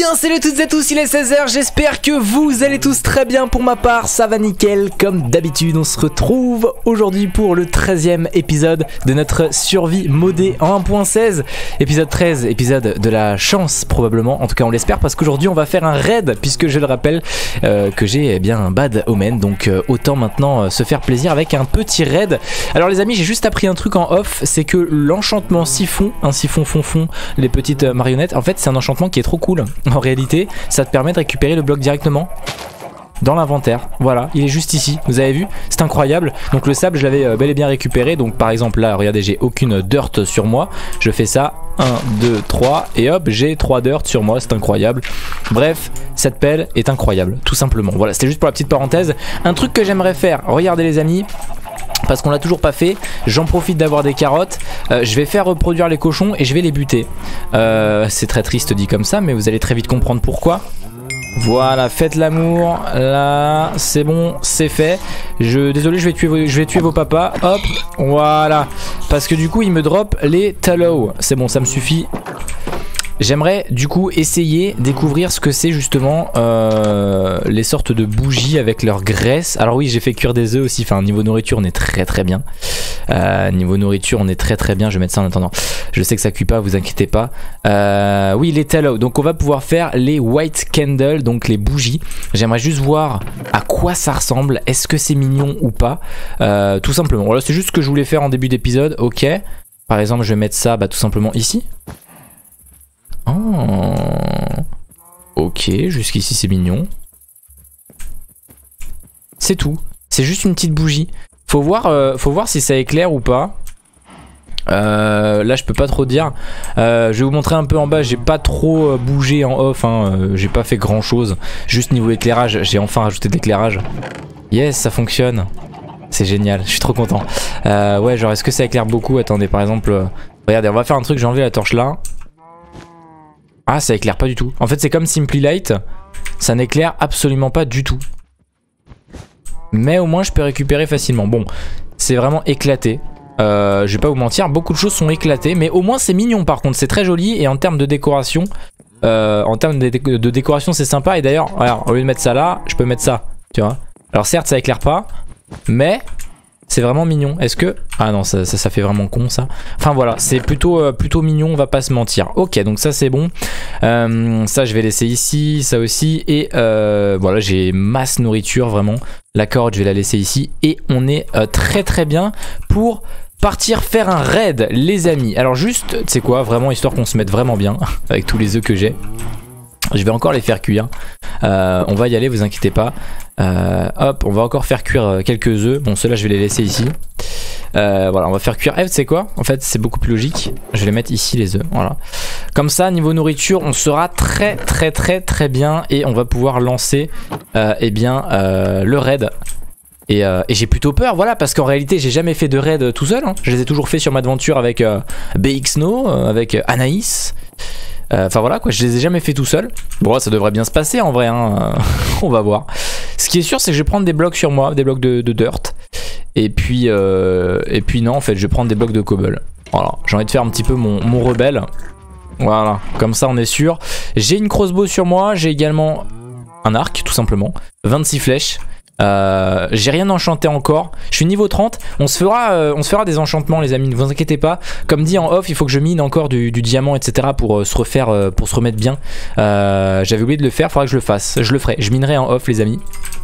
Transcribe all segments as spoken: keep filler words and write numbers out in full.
bien, salut à toutes et à tous, il est seize heures, j'espère que vous allez tous très bien. Pour ma part, ça va nickel, comme d'habitude. On se retrouve aujourd'hui pour le treizième épisode de notre survie modée en un point seize. Épisode treize, épisode de la chance probablement, en tout cas on l'espère, parce qu'aujourd'hui on va faire un raid, puisque je le rappelle euh, que j'ai eh bien un bad omen, donc euh, autant maintenant euh, se faire plaisir avec un petit raid. Alors les amis, j'ai juste appris un truc en off, c'est que l'enchantement siphon, un siphon fond fond, les petites euh, marionnettes, en fait c'est un enchantement qui est trop cool. En réalité, ça te permet de récupérer le bloc directement dans l'inventaire. Voilà, il est juste ici, vous avez vu, c'est incroyable. Donc le sable, je l'avais bel et bien récupéré. Donc par exemple là, regardez, j'ai aucune dirt sur moi. Je fais ça, un, deux, trois, et hop, j'ai trois dirt sur moi, c'est incroyable. Bref, cette pelle est incroyable, tout simplement. Voilà, c'était juste pour la petite parenthèse. Un truc que j'aimerais faire, regardez les amis, parce qu'on l'a toujours pas fait, j'en profite d'avoir des carottes, euh, je vais faire reproduire les cochons et je vais les buter. Euh, c'est très triste dit comme ça, mais vous allez très vite comprendre pourquoi. Voilà, faites l'amour, là, c'est bon, c'est fait. Je, désolé, je vais tuer vos, je vais tuer vos papas, hop, voilà. Parce que du coup, ils me drop les tallow, c'est bon, ça me suffit. J'aimerais du coup essayer découvrir ce que c'est justement euh, les sortes de bougies avec leur graisse. Alors oui, j'ai fait cuire des œufs aussi, enfin niveau nourriture on est très très bien. euh, Niveau nourriture on est très très bien, je vais mettre ça en attendant. Je sais que ça cuit pas, vous inquiétez pas. euh, Oui, les tallow, donc on va pouvoir faire les white candles, donc les bougies. J'aimerais juste voir à quoi ça ressemble, est-ce que c'est mignon ou pas, euh, tout simplement. Voilà, c'est juste ce que je voulais faire en début d'épisode, ok. Par exemple je vais mettre ça bah, tout simplement ici. Oh. Ok, jusqu'ici c'est mignon. C'est tout. C'est juste une petite bougie. Faut voir, euh, faut voir si ça éclaire ou pas. Euh, là je peux pas trop dire. euh, Je vais vous montrer un peu en bas. J'ai pas trop euh, bougé en off, hein. euh, J'ai pas fait grand chose. Juste niveau éclairage, j'ai enfin rajouté de l'éclairage. Yes, ça fonctionne. C'est génial, je suis trop content. euh, Ouais, genre est-ce que ça éclaire beaucoup? Attendez, par exemple euh, regardez, on va faire un truc, j'ai enlevé la torche là. Ah, ça éclaire pas du tout. En fait c'est comme Simply Light, ça n'éclaire absolument pas du tout. Mais au moins je peux récupérer facilement. Bon, c'est vraiment éclaté. euh, Je vais pas vous mentir, beaucoup de choses sont éclatées. Mais au moins c'est mignon par contre, c'est très joli. Et en termes de décoration, euh, En termes de, dé de décoration c'est sympa. Et d'ailleurs, au lieu de mettre ça là, je peux mettre ça, tu vois. Alors certes ça éclaire pas, mais c'est vraiment mignon. Est-ce que... Ah non, ça, ça, ça fait vraiment con ça. Enfin voilà, c'est plutôt, euh, plutôt mignon, on va pas se mentir. Ok, donc ça c'est bon. Euh, ça je vais laisser ici, ça aussi. Et euh, voilà, j'ai masse nourriture vraiment. La corde, je vais la laisser ici. Et on est euh, très très bien pour partir faire un raid, les amis. Alors juste, tu sais quoi, vraiment histoire qu'on se mette vraiment bien avec tous les œufs que j'ai. Je vais encore les faire cuire. Euh, on va y aller, vous inquiétez pas. Euh, hop, on va encore faire cuire quelques œufs. Bon, ceux-là, je vais les laisser ici. Euh, voilà, on va faire cuire. Eh, tu sais quoi? En fait, c'est beaucoup plus logique. Je vais les mettre ici, les œufs. Voilà. Comme ça, niveau nourriture, on sera très, très, très, très bien. Et on va pouvoir lancer euh, eh bien, euh, le raid. Et, euh, et j'ai plutôt peur, voilà, parce qu'en réalité, j'ai jamais fait de raid tout seul. Hein. Je les ai toujours fait sur ma aventure avec euh, B X No, euh, avec Anaïs. Enfin euh, voilà quoi, je les ai jamais fait tout seul. Bon, ça devrait bien se passer en vrai, hein. On va voir. Ce qui est sûr, c'est que je vais prendre des blocs sur moi, des blocs de, de dirt. Et puis, euh, et puis non, en fait, je vais prendre des blocs de cobble. Voilà, j'ai envie de faire un petit peu mon, mon rebelle. Voilà, comme ça on est sûr. J'ai une crossbow sur moi, j'ai également un arc, tout simplement. vingt-six flèches. Euh, j'ai rien enchanté encore. Je suis niveau trente. On se fera, euh, on se fera des enchantements, les amis. Ne vous inquiétez pas. Comme dit en off, il faut que je mine encore du, du diamant, et cetera pour euh, se refaire, euh, pour se remettre bien. Euh, J'avais oublié de le faire. Faudra que je le fasse. Je le ferai. Je minerai en off, les amis,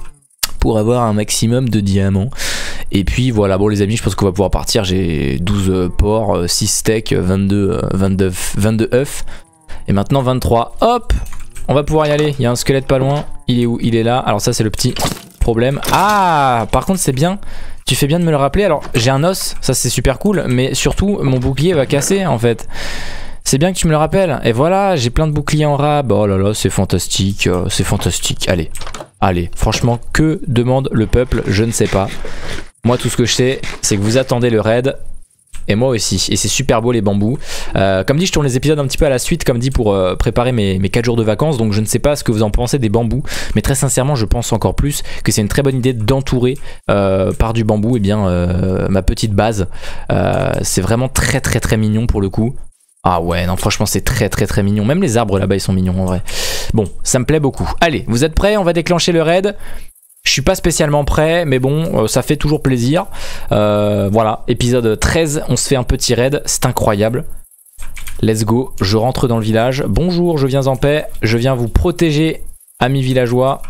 pour avoir un maximum de diamants. Et puis voilà. Bon, les amis, je pense qu'on va pouvoir partir. J'ai douze porcs, six steaks, vingt-deux, vingt-deux, vingt-deux œufs. Et maintenant vingt-trois. Hop. On va pouvoir y aller. Il y a un squelette pas loin. Il est où? Il est là. Alors ça, c'est le petit problème. Ah, par contre c'est bien, tu fais bien de me le rappeler. Alors j'ai un os, ça c'est super cool, mais surtout mon bouclier va casser en fait. C'est bien que tu me le rappelles. Et voilà, j'ai plein de boucliers en rab. Oh là là, c'est fantastique, c'est fantastique. Allez, allez, franchement, que demande le peuple? Je ne sais pas. Moi tout ce que je sais, c'est que vous attendez le raid. Et moi aussi, et c'est super beau les bambous. euh, Comme dit, je tourne les épisodes un petit peu à la suite, comme dit, pour euh, préparer mes, mes quatre jours de vacances. Donc je ne sais pas ce que vous en pensez des bambous, mais très sincèrement je pense encore plus que c'est une très bonne idée d'entourer euh, par du bambou, et eh bien euh, ma petite base. euh, C'est vraiment très très très mignon pour le coup. Ah ouais, non franchement c'est très très très mignon. Même les arbres là-bas ils sont mignons en vrai. Bon, ça me plaît beaucoup. Allez, vous êtes prêts? On va déclencher le raid. Je suis pas spécialement prêt, mais bon, euh, ça fait toujours plaisir. Euh, voilà, épisode treize, on se fait un petit raid, c'est incroyable. Let's go, je rentre dans le village. Bonjour, je viens en paix, je viens vous protéger, amis villageois.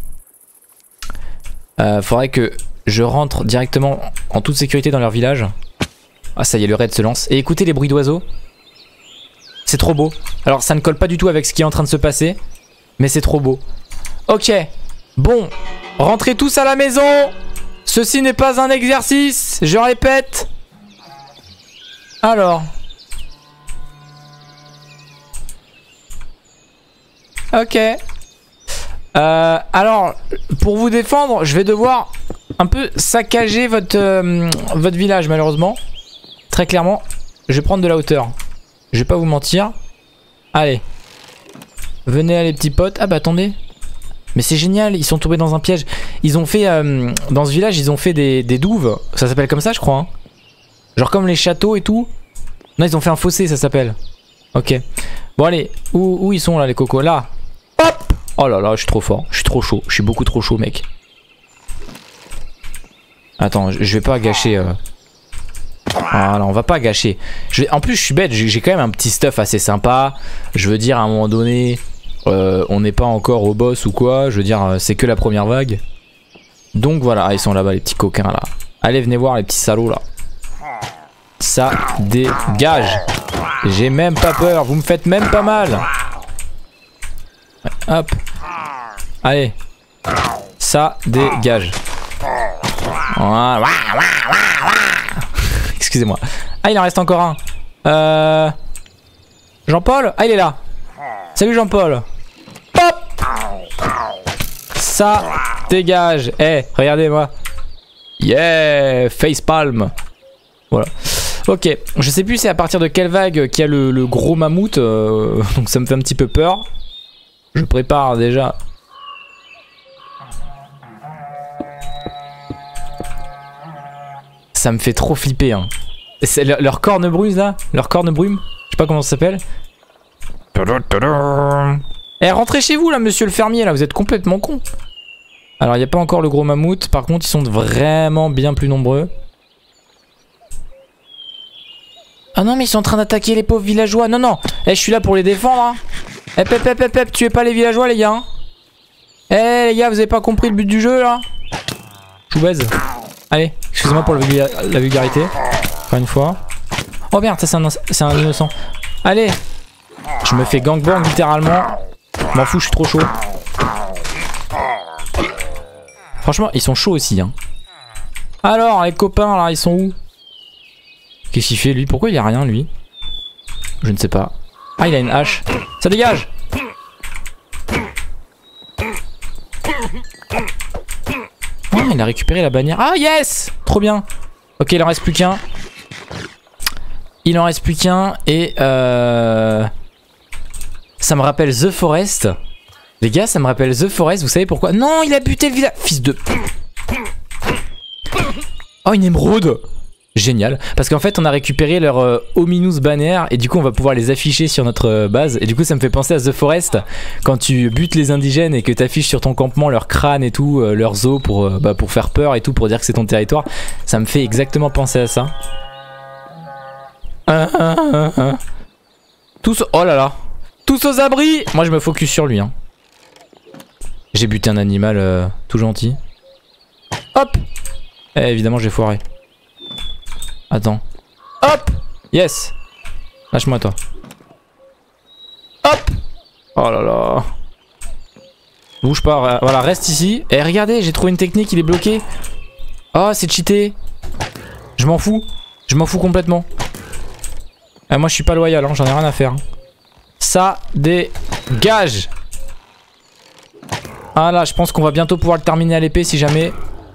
Euh, faudrait que je rentre directement en toute sécurité dans leur village. Ah ça y est, le raid se lance. Et écoutez les bruits d'oiseaux. C'est trop beau. Alors ça ne colle pas du tout avec ce qui est en train de se passer, mais c'est trop beau. Ok, bon, rentrez tous à la maison. Ceci n'est pas un exercice, je répète. Alors. Ok. Euh, alors, pour vous défendre, je vais devoir un peu saccager votre, euh, votre village malheureusement. Très clairement, je vais prendre de la hauteur. Je vais pas vous mentir. Allez. Venez là les petits potes. Ah bah attendez. Mais c'est génial, ils sont tombés dans un piège. Ils ont fait, euh, dans ce village, ils ont fait des, des douves. Ça s'appelle comme ça je crois. Hein. Genre comme les châteaux et tout. Non, ils ont fait un fossé, ça s'appelle. Ok. Bon allez, où, où ils sont là les cocos? Là. Hop. Oh là là, je suis trop fort. Je suis trop chaud. Je suis beaucoup trop chaud mec. Attends, je vais pas gâcher... Euh... Voilà, on va pas gâcher. Je vais... En plus je suis bête, j'ai quand même un petit stuff assez sympa. Je veux dire à un moment donné... Euh, on n'est pas encore au boss ou quoi, je veux dire c'est que la première vague. Donc voilà, ah, ils sont là-bas les petits coquins là. Allez venez voir les petits salauds là. Ça dégage. J'ai même pas peur, vous me faites même pas mal. Hop. Allez. Ça dégage. Voilà. Excusez-moi. Ah il en reste encore un. Euh... Jean-Paul? Ah il est là. Salut Jean-Paul. Hop. Ça dégage. Eh, hey, regardez-moi. Yeah, facepalm. Voilà. Ok, je sais plus c'est à partir de quelle vague qu'il y a le, le gros mammouth. Euh, donc ça me fait un petit peu peur. Je prépare déjà. Ça me fait trop flipper. Hein. Leur, leur corne brume là. Leur corne brume. Je sais pas comment ça s'appelle. Eh, rentrez chez vous là, monsieur le fermier, là, vous êtes complètement con. Alors, il n'y a pas encore le gros mammouth, par contre, ils sont vraiment bien plus nombreux. Ah non, mais ils sont en train d'attaquer les pauvres villageois. Non, non, eh, je suis là pour les défendre. Hein. Eh, pep, pep, pep, pep, tuez pas les villageois, les gars. Eh, hey, les gars, vous avez pas compris le but du jeu là? Je vous baise. Allez, excusez-moi pour le vulga la vulgarité. Encore une fois. Oh merde, ça c'est un, un innocent. Allez. Je me fais gangbang littéralement. M'en fous, je suis trop chaud. Franchement, ils sont chauds aussi. Hein. Alors, les copains, là, ils sont où? Qu'est-ce qu'il fait, lui? Pourquoi il a rien, lui? Je ne sais pas. Ah, il a une hache. Ça dégage! Oh, il a récupéré la bannière. Ah, yes! Trop bien. Ok, il en reste plus qu'un. Il en reste plus qu'un. Et euh... ça me rappelle The Forest. Les gars, ça me rappelle The Forest. Vous savez pourquoi? Non, il a buté le village. Fils de... Oh, une émeraude. Génial. Parce qu'en fait, on a récupéré leur euh, Ominous Banner. Et du coup, on va pouvoir les afficher sur notre euh, base. Et du coup, ça me fait penser à The Forest. Quand tu butes les indigènes et que tu affiches sur ton campement leur crâne et tout, euh, leurs os pour, euh, bah, pour faire peur et tout, pour dire que c'est ton territoire. Ça me fait exactement penser à ça. Ah, ah, ah, ah. Tous... Oh là là. Tous aux abris. Moi je me focus sur lui hein. J'ai buté un animal euh, tout gentil. Hop. Eh, évidemment j'ai foiré. Attends. Hop. Yes. Lâche-moi toi. Hop. Oh là là. Bouge pas. Voilà, reste ici. Et eh, regardez, j'ai trouvé une technique, il est bloqué. Oh, c'est cheaté. Je m'en fous. Je m'en fous complètement. Eh, moi je suis pas loyal, hein, j'en ai rien à faire. Hein. Ça dégage. Ah là, je pense qu'on va bientôt pouvoir le terminer à l'épée si jamais.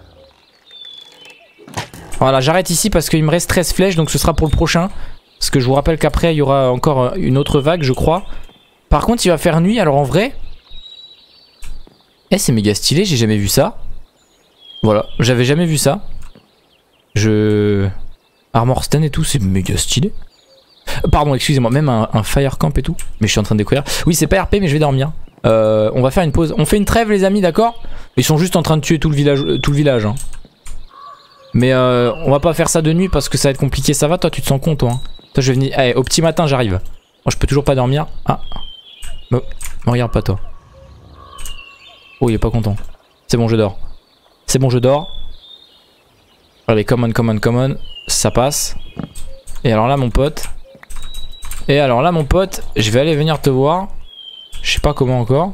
Voilà, j'arrête ici parce qu'il me reste treize flèches, donc ce sera pour le prochain. Parce que je vous rappelle qu'après il y aura encore une autre vague, je crois. Par contre, il va faire nuit, alors en vrai... Eh, c'est méga stylé, j'ai jamais vu ça. Voilà, j'avais jamais vu ça. Je... Armor stand et tout, c'est méga stylé. Pardon, excusez-moi, même un, un fire camp et tout. Mais je suis en train de découvrir. Oui, c'est pas R P, mais je vais dormir. Euh, on va faire une pause. On fait une trêve les amis, d'accord? Ils sont juste en train de tuer tout le village, tout le village. Hein. Mais euh, on va pas faire ça de nuit parce que ça va être compliqué. Ça va toi, tu te sens con toi hein? Toi je vais venir... Allez, au petit matin j'arrive. Moi je peux toujours pas dormir. Ah. Me, me regarde pas toi. Oh il est pas content. C'est bon je dors. C'est bon je dors. Allez come on, come on, come on. Ça passe. Et alors là mon pote. Et alors là mon pote, je vais aller venir te voir. Je sais pas comment encore.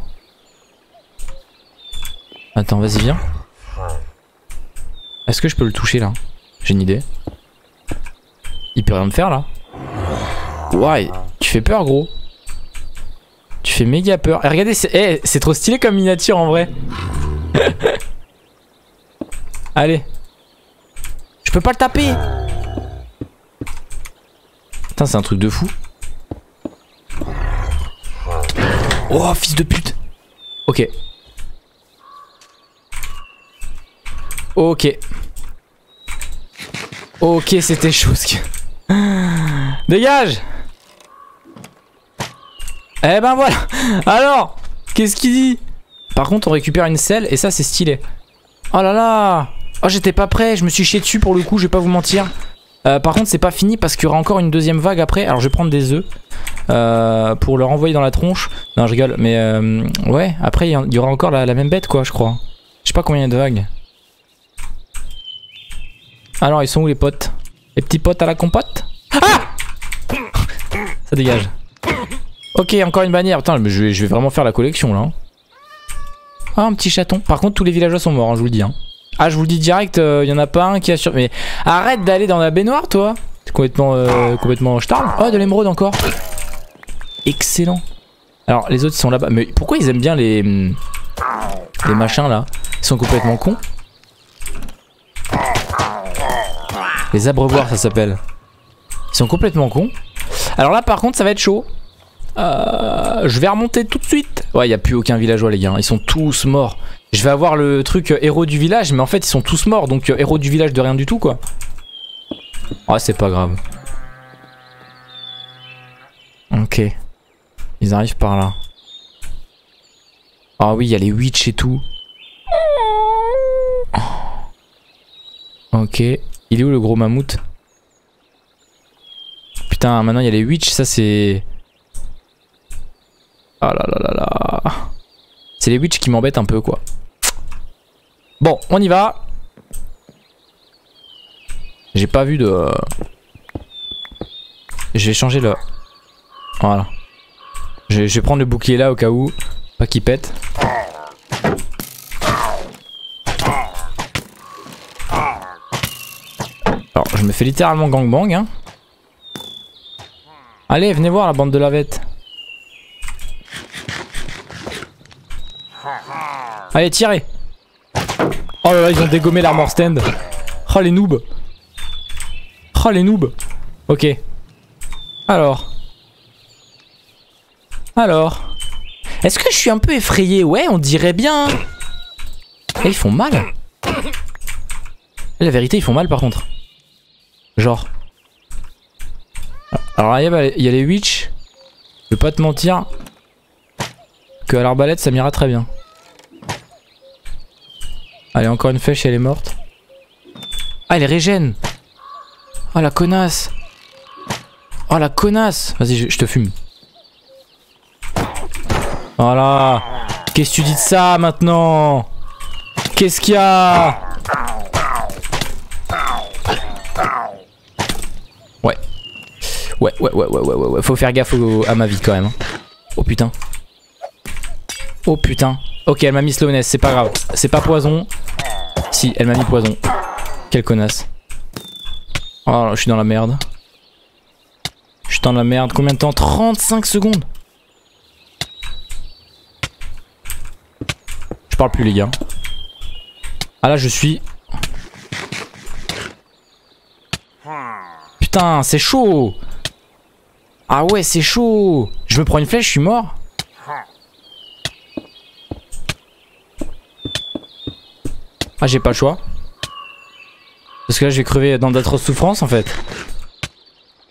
Attends vas-y viens. Est-ce que je peux le toucher là? J'ai une idée. Il peut rien me faire là. Ouais, tu fais peur gros. Tu fais méga peur. Et regardez, c'est hey, c'est trop stylé comme miniature en vrai. Allez. Je peux pas le taper. Putain c'est un truc de fou. Oh fils de pute. Ok. Ok. Ok, c'était chaud ce que... Dégage. Eh ben voilà. Alors, qu'est-ce qu'il dit? Par contre, on récupère une selle et ça, c'est stylé. Oh là là. Oh, j'étais pas prêt. Je me suis chié dessus pour le coup, je vais pas vous mentir. Euh, par contre, c'est pas fini parce qu'il y aura encore une deuxième vague après. Alors, je vais prendre des œufs euh, pour leur envoyer dans la tronche. Non, je rigole. Mais euh, ouais, après, il y aura encore la, la même bête, quoi, je crois. Je sais pas combien il y a de vagues. Alors ils sont où les potes? Les petits potes à la compote? Ah! Ça dégage. Ok encore une bannière. Putain mais je vais, je vais vraiment faire la collection là. Ah un petit chaton. Par contre tous les villageois sont morts hein, je vous le dis hein. Ah je vous le dis direct, il euh, y en a pas un qui a sur... Mais arrête d'aller dans la baignoire toi. T'es complètement euh, complètement starve. Oh de l'émeraude encore. Excellent. Alors les autres ils sont là-bas. Mais pourquoi ils aiment bien les... Les machins là? Ils sont complètement cons. Les abreuvoirs ça s'appelle. Ils sont complètement cons. Alors là par contre ça va être chaud. euh, Je vais remonter tout de suite. Ouais il n'y a plus aucun villageois les gars. Ils sont tous morts. Je vais avoir le truc euh, héros du village. Mais en fait ils sont tous morts. Donc euh, héros du village de rien du tout quoi. Ouais c'est pas grave. Ok. Ils arrivent par là. Ah oui il y a les witch et tout. Ok. Il est où le gros mammouth? Putain, maintenant il y a les witch, ça c'est... Oh là là là là. C'est les witch qui m'embêtent un peu quoi. Bon, on y va. J'ai pas vu de... Je vais changer le... Voilà. Je vais, je vais prendre le bouclier là au cas où. Pas qu'il pète. Alors je me fais littéralement gangbang hein. Allez venez voir la bande de lavettes. Allez tirez. Oh là là ils ont dégommé l'armor stand. Oh les noobs. Oh les noobs. Ok. Alors. Alors. Est-ce que je suis un peu effrayé? Ouais on dirait bien. Et ils font mal. La vérité ils font mal par contre. Genre. Alors là il y a les witch. Je vais pas te mentir que à l'arbalète ça m'ira très bien. Allez encore une flèche et elle est morte. Ah elle régène. Oh la connasse. Oh la connasse. Vas-y je, je te fume. Voilà. Qu'est-ce que tu dis de ça maintenant? Qu'est-ce qu'il y a? Ouais. Ouais, ouais, ouais, ouais, ouais, ouais, ouais. Faut faire gaffe au, à ma vie quand même. Hein. Oh putain. Oh putain. Ok, elle m'a mis slowness, c'est pas grave. C'est pas poison. Si, elle m'a mis poison. Quelle connasse. Oh là, je suis dans la merde. Je suis dans la merde. Combien de temps? trente-cinq secondes. Je parle plus les gars. Ah là je suis... Putain c'est chaud. Ah ouais c'est chaud. Je me prends une flèche, je suis mort. Ah j'ai pas le choix. Parce que là je vais crever dans d'atroces souffrances en fait.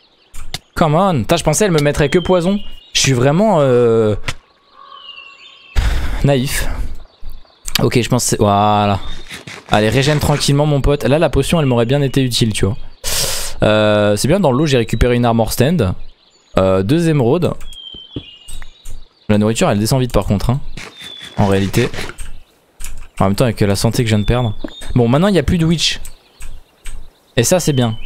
Come on. Putain je pensais elle me mettrait que poison. Je suis vraiment... Euh... naïf. Ok, je pense que c'est... Voilà. Allez, régène tranquillement mon pote. Là, la potion, elle m'aurait bien été utile, tu vois. Euh, c'est bien, dans l'eau, j'ai récupéré une armor stand. Euh, deux émeraudes. La nourriture, elle descend vite par contre. Hein, en réalité. En même temps, avec la santé que je viens de perdre. Bon, maintenant, il n'y a plus de witch. Et ça, c'est bien.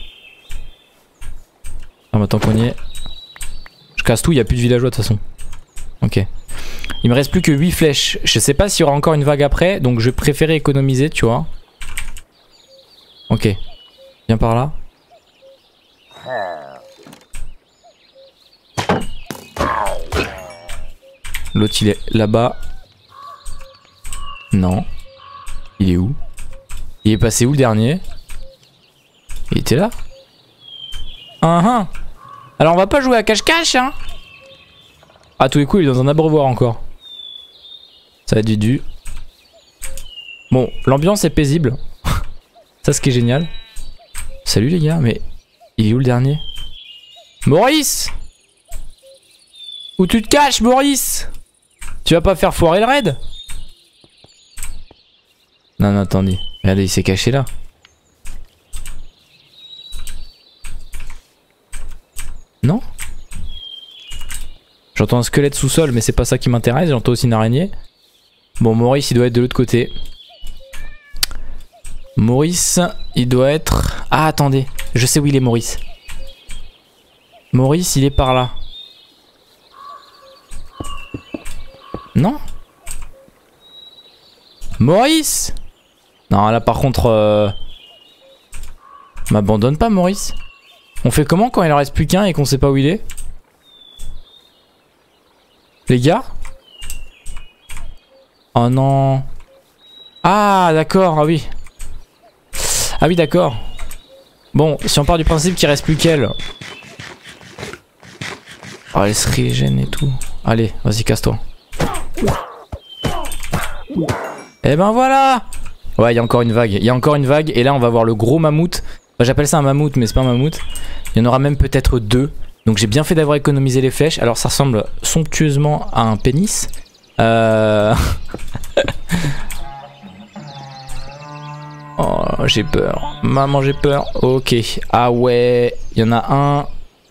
Ah, bah, tant qu'on y est. Je casse tout, il n'y a plus de villageois de toute façon. Ok. Il me reste plus que huit flèches. Je sais pas s'il y aura encore une vague après. Donc je préférais économiser, tu vois. Ok. Viens par là. L'autre il est là-bas. Non. Il est où? Il est passé où le dernier? Il était là? Ah ah. Alors on va pas jouer à cache-cache hein. À tous les coups il est dans un abreuvoir encore. Ça va être du du. Bon, l'ambiance est paisible. Ça, ce qui est génial. Salut les gars, mais il est où le dernier? Maurice! Où tu te caches, Maurice? Tu vas pas faire foirer le raid? Non, non, attendez. Regardez, il s'est caché là. Non? J'entends un squelette sous-sol, mais c'est pas ça qui m'intéresse. J'entends aussi une araignée. Bon, Maurice, il doit être de l'autre côté. Maurice, il doit être... Ah, attendez. Je sais où il est, Maurice. Maurice, il est par là. Non? Maurice? Non, là, par contre... Euh... M'abandonne pas, Maurice. On fait comment quand il en reste plus qu'un et qu'on sait pas où il est? Les gars? Oh non. Ah d'accord, ah oui. Ah oui d'accord. Bon, si on part du principe qu'il reste plus qu'elle. Oh elle se régène et tout. Allez, vas-y casse-toi. Et ben voilà. Ouais, il y a encore une vague. Il y a encore une vague et là on va voir le gros mammouth. Enfin, j'appelle ça un mammouth mais c'est pas un mammouth. Il y en aura même peut-être deux. Donc j'ai bien fait d'avoir économisé les flèches. Alors ça ressemble somptueusement à un pénis. Euh... oh, j'ai peur. Maman, j'ai peur. Ok. Ah ouais. Il y en a un.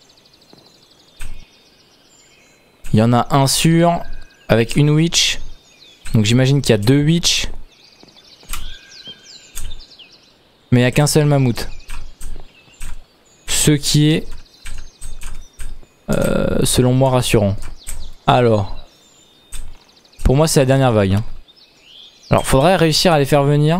Il y en a un sûr. Avec une witch. Donc j'imagine qu'il y a deux witch. Mais il n'y a qu'un seul mammouth. Ce qui est... Euh, selon moi rassurant. Alors... Pour moi c'est la dernière vague hein. Alors faudrait réussir à les faire venir.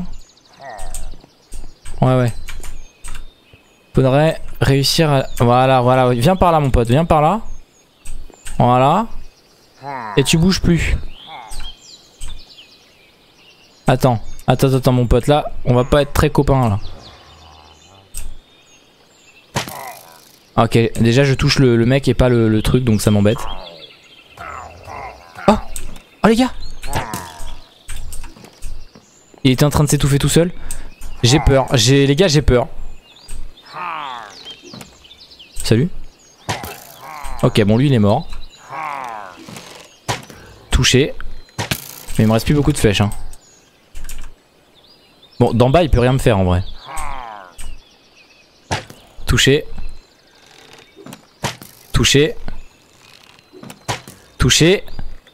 Ouais ouais. Faudrait réussir à... Voilà voilà. Viens par là mon pote. Viens par là. Voilà. Et tu bouges plus. Attends. Attends attends mon pote là. On va pas être très copains là. Ok. Déjà je touche le, le mec et pas le, le truc donc ça m'embête. Oh. Oh les gars. Il était en train de s'étouffer tout seul. J'ai peur, j'ai les gars j'ai peur. Salut. Ok bon lui il est mort. Touché. Mais il me reste plus beaucoup de flèches hein. Bon d'en bas il peut rien me faire en vrai. Touché. Touché. Touché.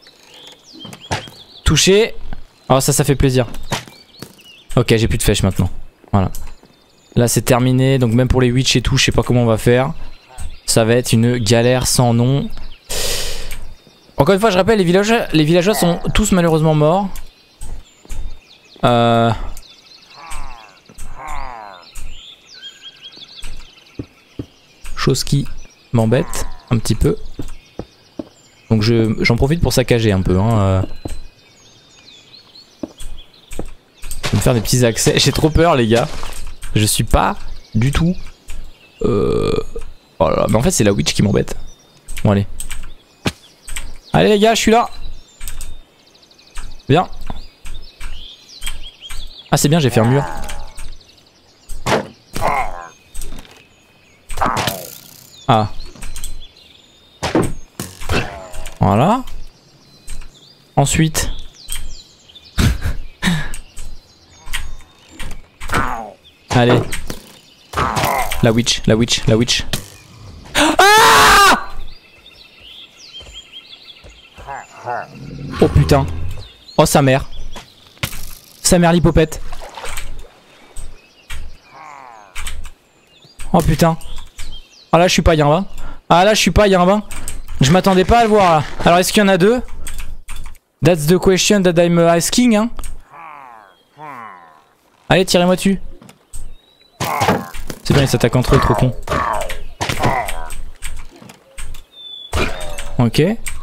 Touché. Oh ça ça fait plaisir. Ok j'ai plus de flèches maintenant. Voilà. Là c'est terminé. Donc même pour les witch et tout je sais pas comment on va faire. Ça va être une galère sans nom. Encore une fois je rappelle les villageois, les villageois sont tous malheureusement morts. Euh... Chose qui m'embête un petit peu. Donc je j'en profite pour saccager un peu hein. Euh... Je vais me faire des petits accès. J'ai trop peur les gars. Je suis pas du tout euh... Oh là là. Mais en fait c'est la witch qui m'embête. Bon allez. Allez les gars je suis là. Viens. Ah c'est bien j'ai fait un mur. Ah. Voilà. Ensuite Allez. La witch, la witch, la witch. Ah! Oh putain. Oh sa mère. Sa mère l'hypopète. Oh putain. Ah là je suis pas Yinba. Ah là je suis pas Yinba. Je m'attendais pas à le voir là. Alors est-ce qu'il y en a deux? That's the question that I'm asking hein. Allez tirez-moi dessus. C'est bien, ils s'attaquent entre eux, trop con. Ok.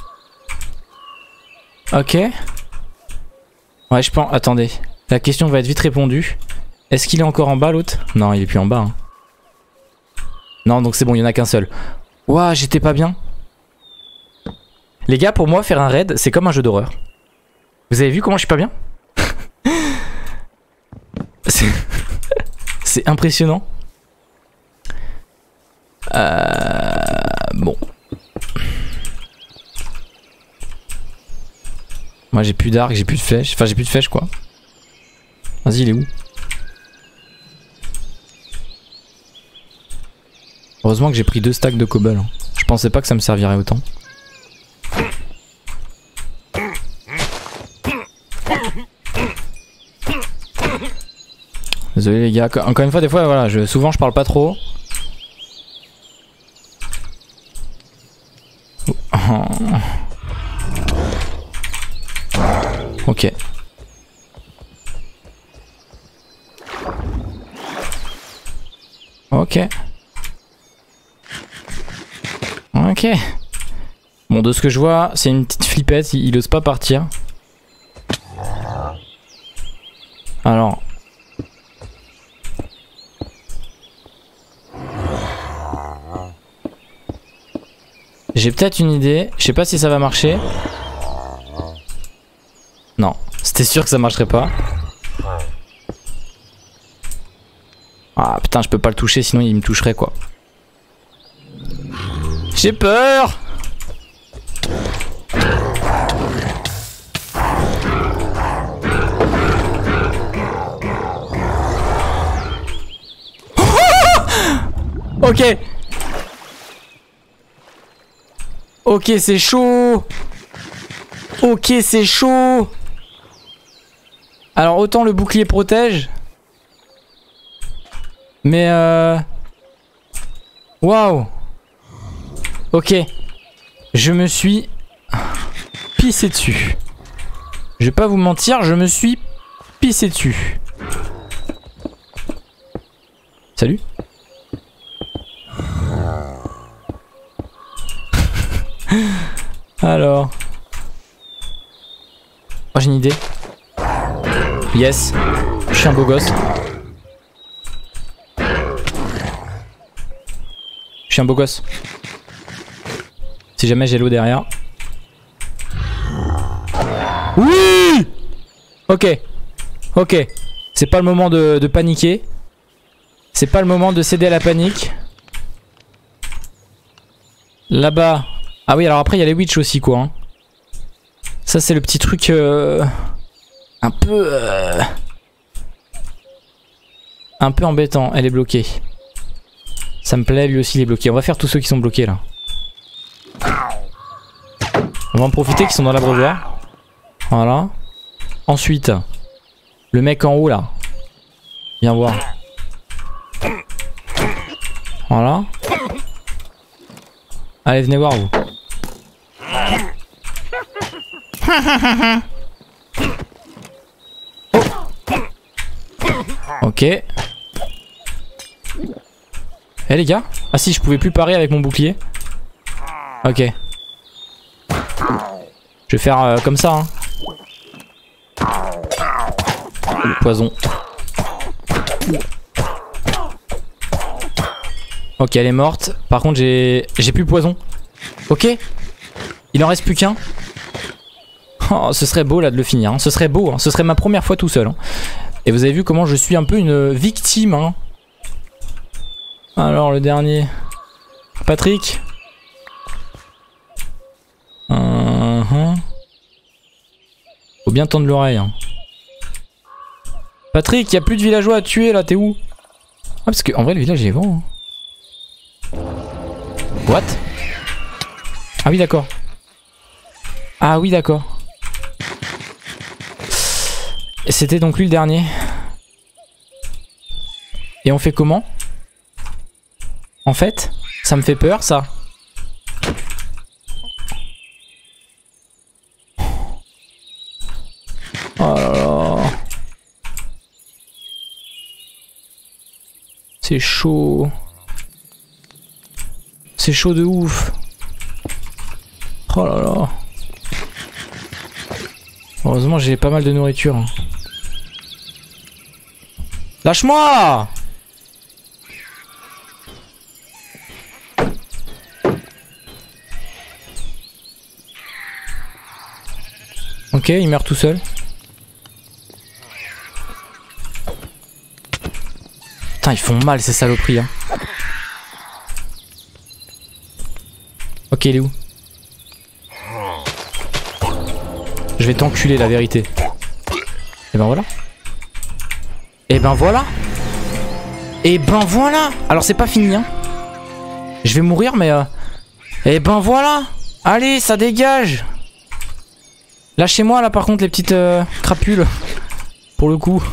Ok. Ouais, je pense... Attendez. La question va être vite répondue. Est-ce qu'il est encore en bas, l'autre? Non, il est plus en bas. Hein. Non, donc c'est bon, il n'y en a qu'un seul. Ouah, j'étais pas bien. Les gars, pour moi, faire un raid, c'est comme un jeu d'horreur. Vous avez vu comment je suis pas bien? C'est impressionnant. Euh... Bon. Moi j'ai plus d'arc, j'ai plus de flèches. Enfin j'ai plus de flèches quoi. Vas-y il est où? Heureusement que j'ai pris deux stacks de cobble. Je pensais pas que ça me servirait autant. Désolé les gars. Encore une fois des fois voilà, je, souvent je parle pas trop. Ok. Ok. Ok. Bon, de ce que je vois, c'est une petite flippette, il, il ose pas partir. Alors. J'ai peut-être une idée, je sais pas si ça va marcher. Non, c'était sûr que ça marcherait pas. Ah putain, je peux pas le toucher sinon il me toucherait quoi. J'ai peur. Ok. Ok, c'est chaud. Ok, c'est chaud. Alors autant le bouclier protège. Mais euh... Waouh. Ok. Je me suis pissé dessus. Je vais pas vous mentir, je me suis pissé dessus. Salut. Alors. Oh, j'ai une idée. Yes. Je suis un beau gosse. Je suis un beau gosse. Si jamais j'ai l'eau derrière. Oui. Ok. Ok. C'est pas le moment de, de paniquer. C'est pas le moment de céder à la panique. Là-bas. Ah oui, alors après il y a les witch aussi quoi. Hein. Ça c'est le petit truc euh, un peu euh, un peu embêtant. Elle est bloquée. Ça me plaît, lui aussi il est bloqué. On va faire tous ceux qui sont bloqués là. On va en profiter qu'ils sont dans l'abreuvoir. Voilà. Ensuite, le mec en haut là. Viens voir. Voilà. Allez, venez voir vous. Oh. Ok. Eh hey, les gars. Ah si, je pouvais plus parer avec mon bouclier. Ok. Je vais faire euh, comme ça. Hein. Poison. Ok, elle est morte. Par contre, j'ai j'ai plus poison. Ok. Il en reste plus qu'un. Oh, ce serait beau là de le finir. Hein. Ce serait beau. Hein. Ce serait ma première fois tout seul. Hein. Et vous avez vu comment je suis un peu une victime. Hein. Alors, le dernier. Patrick. Uh -huh. Faut bien tendre l'oreille. Hein. Patrick, il n'y a plus de villageois à tuer là. T'es où? parce qu'en vrai le village il est grand. Hein. What? Ah oui d'accord. Ah oui d'accord. C'était donc lui le dernier. Et on fait comment? En fait, ça me fait peur ça. Oh là là. C'est chaud. C'est chaud de ouf. Oh là là. Heureusement j'ai pas mal de nourriture. Lâche-moi! Ok, il meurt tout seul. Putain, ils font mal ces saloperies. Hein. Ok, il est où? Je vais t'enculer la vérité. Et ben voilà. Et ben voilà. Et ben voilà. Alors c'est pas fini hein. Je vais mourir mais... Euh... Et ben voilà. Allez, ça dégage. Lâchez-moi là par contre les petites euh, crapules. Pour le coup.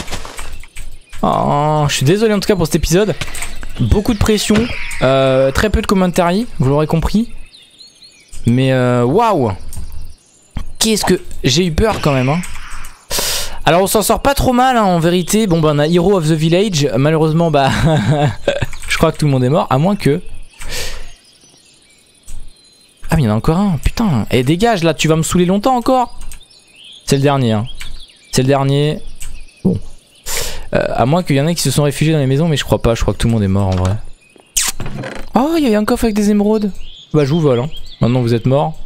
Oh, je suis désolé en tout cas pour cet épisode. Beaucoup de pression. Euh, très peu de commentaires, vous l'aurez compris. Mais euh, waouh. Qu'est-ce que... J'ai eu peur quand même hein. Alors on s'en sort pas trop mal hein, en vérité. Bon bah on a Hero of the Village. Malheureusement bah je crois que tout le monde est mort. À moins que... Ah mais il y en a encore un. Putain. Et dégage là, tu vas me saouler longtemps encore. C'est le dernier hein. C'est le dernier. Bon. Euh, à moins qu'il y en ait qui se sont réfugiés dans les maisons. Mais je crois pas, je crois que tout le monde est mort en vrai. Oh il y a un coffre avec des émeraudes. Bah je vous vole hein. Maintenant vous êtes morts.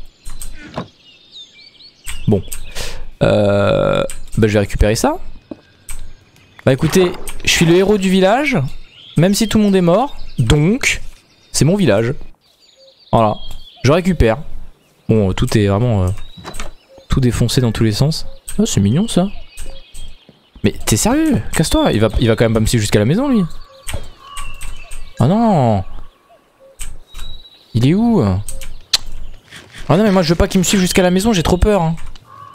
Bon. Euh... Bah je vais récupérer ça. Bah écoutez, je suis le héros du village. Même si tout le monde est mort. Donc, c'est mon village. Voilà. Je récupère. Bon, tout est vraiment... Euh, tout défoncé dans tous les sens. Oh, c'est mignon ça. Mais t'es sérieux? Casse-toi. Il va, il va quand même pas me suivre jusqu'à la maison lui. Oh non. Il est où? Ah non mais moi je veux pas qu'il me suive jusqu'à la maison, j'ai trop peur hein.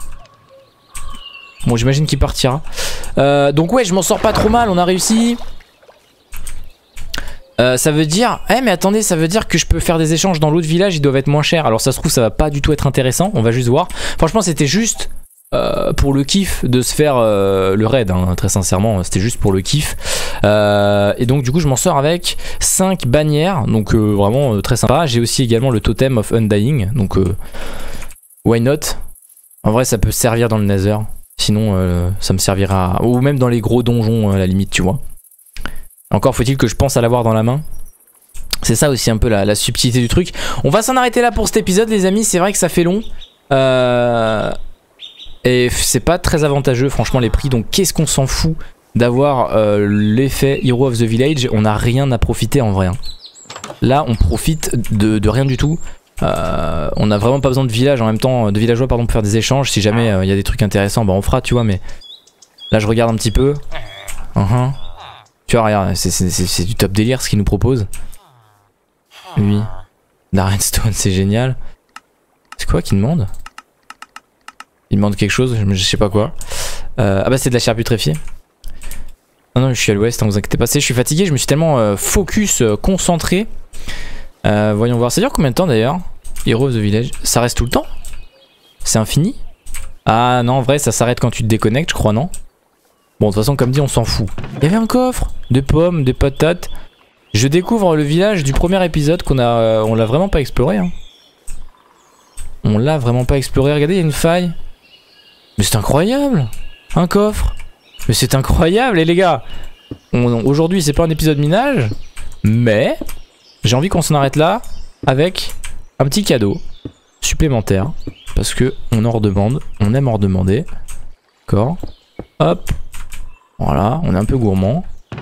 Bon j'imagine qu'il partira. euh, Donc ouais je m'en sors pas trop mal, on a réussi. euh, Ça veut dire... Eh mais attendez, ça veut dire que je peux faire des échanges dans l'autre village, ils doivent être moins chers. Alors ça se trouve ça va pas du tout être intéressant, on va juste voir. Franchement c'était juste euh, pour le kiff de se faire euh, le raid hein, très sincèrement. C'était juste pour le kiff. euh, Et donc du coup je m'en sors avec cinq bannières. Donc euh, vraiment euh, très sympa. J'ai aussi également le totem of undying. Donc euh, why not. En vrai ça peut servir dans le Nether. Sinon euh, ça me servira, ou même dans les gros donjons à la limite tu vois. Encore faut-il que je pense à l'avoir dans la main. C'est ça aussi un peu la, la subtilité du truc. On va s'en arrêter là pour cet épisode les amis. C'est vrai que ça fait long euh, et c'est pas très avantageux franchement les prix. Donc qu'est-ce qu'on s'en fout d'avoir euh, l'effet Hero of the Village. On n'a rien à profiter en vrai hein. Là on profite de, de rien du tout. Euh, on a vraiment pas besoin de village en même temps, de villageois pardon pour faire des échanges. Si jamais il euh, y a des trucs intéressants bah on fera tu vois. Mais là je regarde un petit peu uh -huh. Tu vois regarde c'est du top délire ce qu'il nous propose. Lui la redstone c'est génial. C'est quoi qu'il demande? Il demande quelque chose, je, je sais pas quoi. euh, Ah bah c'est de la chair putréfiée. Non non je suis à l'ouest, hein, vous inquiétez pas. Je suis fatigué, je me suis tellement euh, focus, euh, concentré. Euh, voyons voir, ça dure combien de temps d'ailleurs? Hero of the Village, ça reste tout le temps? C'est infini? Ah non en vrai ça s'arrête quand tu te déconnectes je crois non? Bon de toute façon comme dit on s'en fout. Il y avait un coffre, des pommes, des patates. Je découvre le village du premier épisode qu'on a, euh, on l'a vraiment pas exploré hein. On l'a vraiment pas exploré, regardez il y a une faille. Mais c'est incroyable. Un coffre. Mais c'est incroyable et les gars. Aujourd'hui c'est pas un épisode minage. Mais j'ai envie qu'on s'en arrête là avec un petit cadeau supplémentaire. Parce que on en redemande. On aime en redemander. D'accord. Hop. Voilà, on est un peu gourmand.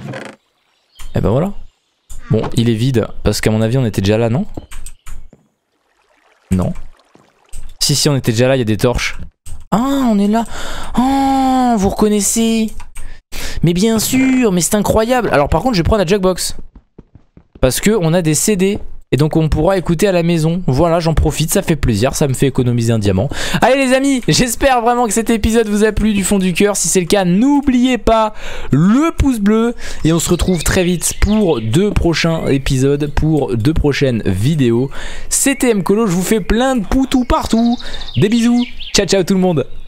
Et ben voilà. Bon, il est vide. Parce qu'à mon avis on était déjà là, non? Non. Si si on était déjà là, il y a des torches. Ah on est là. Oh vous reconnaissez? Mais bien sûr, mais c'est incroyable. Alors par contre, je vais prendre la Jackbox. Parce que on a des C D. Et donc on pourra écouter à la maison. Voilà, j'en profite, ça fait plaisir, ça me fait économiser un diamant. Allez les amis, j'espère vraiment que cet épisode vous a plu du fond du cœur. Si c'est le cas, n'oubliez pas le pouce bleu. Et on se retrouve très vite pour deux prochains épisodes, pour deux prochaines vidéos. C'était Mkolo, je vous fais plein de poutous partout. Des bisous, ciao ciao tout le monde.